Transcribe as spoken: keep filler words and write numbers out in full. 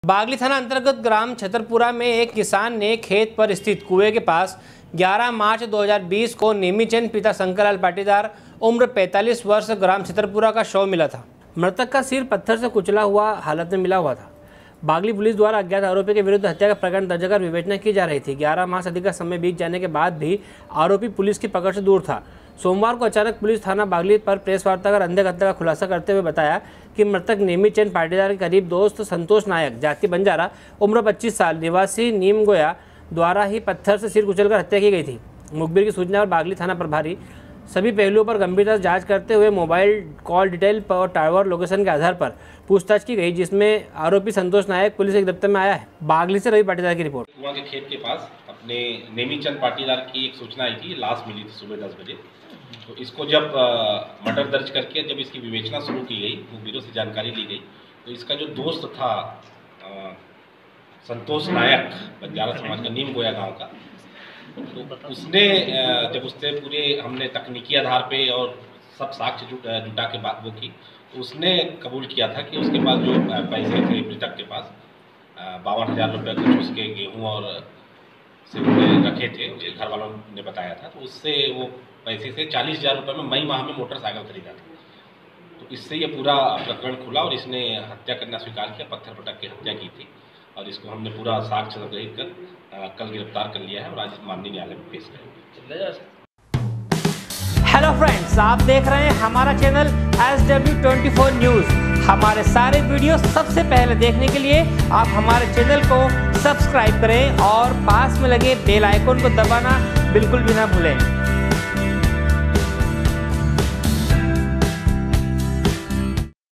बागली थाना अंतर्गत ग्राम छतरपुरा में एक किसान ने खेत पर स्थित कुएं के पास ग्यारह मार्च दो हज़ार बीस को नेमीचंद पिता शंकरलाल पाटीदार उम्र पैंतालीस वर्ष ग्राम छतरपुरा का शव मिला था। मृतक का सिर पत्थर से कुचला हुआ हालत में मिला हुआ था। बागली पुलिस द्वारा अज्ञात आरोपी के विरुद्ध हत्या का प्रकरण दर्ज कर विवेचना की जा रही थी। ग्यारह माह से अधिक का समय बीत जाने के बाद भी आरोपी पुलिस की पकड़ से दूर था। सोमवार को अचानक पुलिस थाना बागली पर प्रेस वार्ता कर अंधे हत्या का खुलासा करते हुए बताया कि मृतक नेमीचंद पाटीदार के करीब दोस्त संतोष नायक जाति बंजारा उम्र पच्चीस साल निवासी नीमगोया द्वारा ही पत्थर से सिर कुचलकर हत्या की गई थी। मुखबिर की सूचना पर बागली थाना प्रभारी सभी पहलुओं पर गंभीरता से जांच करते हुए मोबाइल कॉल डिटेल और टावर लोकेशन के आधार पर पूछताछ की गई, जिसमें आरोपी संतोष नायक पुलिस के गिरफ्त में आया है। बागली से रवि पाटीदार की रिपोर्ट। वहाँ के खेत के पास अपने नेमीचंद पाटीदार की एक सूचना आई थी, लाश मिली थी सुबह दस बजे। तो इसको जब मर्डर दर्ज करके जब इसकी विवेचना शुरू की गई, मुखबिरों से जानकारी ली गई, तो इसका जो दोस्त था आ, संतोष नायक बंजारा समाज का नीमगोया गांव का, तो उसने जब उससे पूरे हमने तकनीकी आधार पे और सब साक्ष्य जुटा जुटा के बात वो की, तो उसने कबूल किया था कि उसके पास जो पैसे थे मृतक के पास बावन हज़ार रुपये कुछ उसके गेहूँ और से उन्होंने रखे थे, घर वालों ने बताया था। तो उससे वो पैसे से चालीस हज़ार रुपये में मई माह में मोटरसाइकिल खरीदा था। तो इससे ये पूरा प्रकरण खुला और इसने हत्या करना स्वीकार किया, पत्थर पटक के हत्या की थी और इसको हमने पूरा साक्ष्य संग्रहित कर कल गिरफ्तार कर लिया है और आज माननीय न्यायालय में पेश करेंगे। हेलो फ्रेंड्स, आप देख रहे हैं हमारा channel S W twenty four news. हमारे सारे वीडियो सबसे पहले देखने के लिए आप हमारे चैनल को सब्सक्राइब करें और पास में लगे बेल आइकन को दबाना बिल्कुल भी ना भूलें।